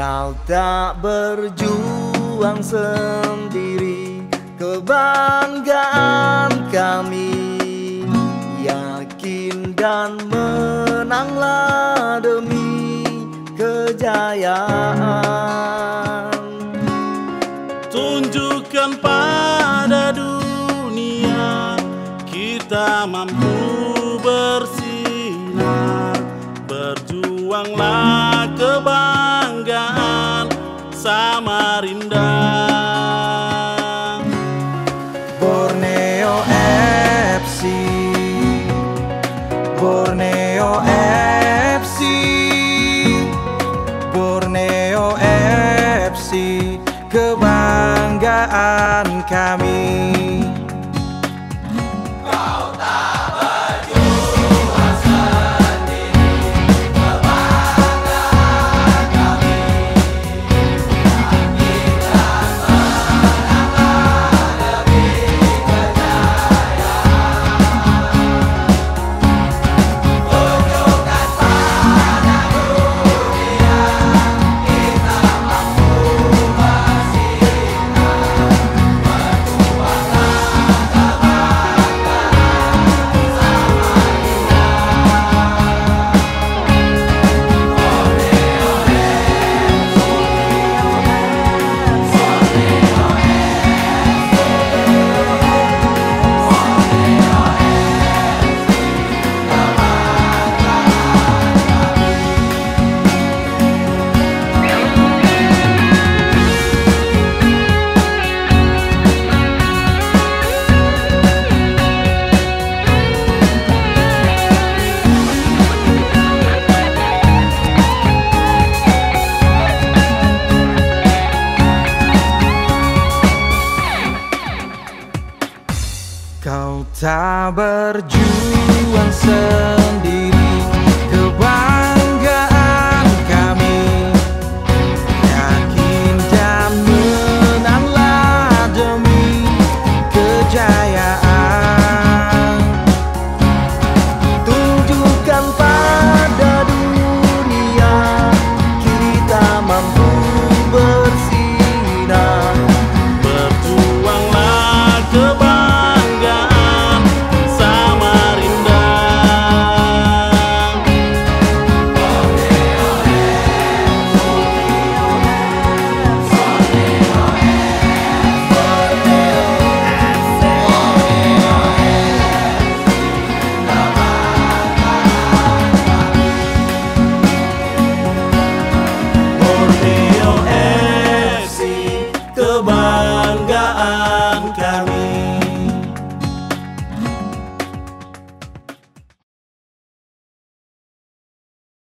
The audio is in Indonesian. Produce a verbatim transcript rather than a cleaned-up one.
Kau tak berjuang sendiri, kebanggaan kami. Yakin dan menanglah demi kejayaan. Tunjukkan pada dunia kita mampu bersinar. Berjuanglah kebanggaan Samarinda. Borneo F C, Borneo F C, Borneo F C, kebanggaan kami. Kau tak berjuang sendiri, kebanggaan kami. Yakin dan menanglah demi kejayaan. Tunjukkan pada dunia kita mampu bersinar. Berjuanglah kebanggaan kebanggaan